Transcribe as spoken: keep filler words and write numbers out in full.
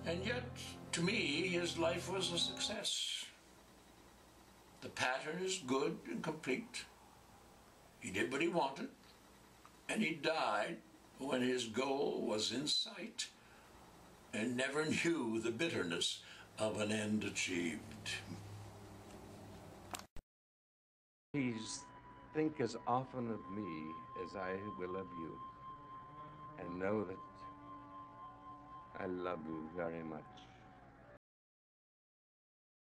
And yet, to me, his life was a success. The pattern is good and complete. He did what he wanted, and he died when his goal was in sight and never knew the bitterness of an end achieved. Please think as often of me as I will of you, and know that I love you very much.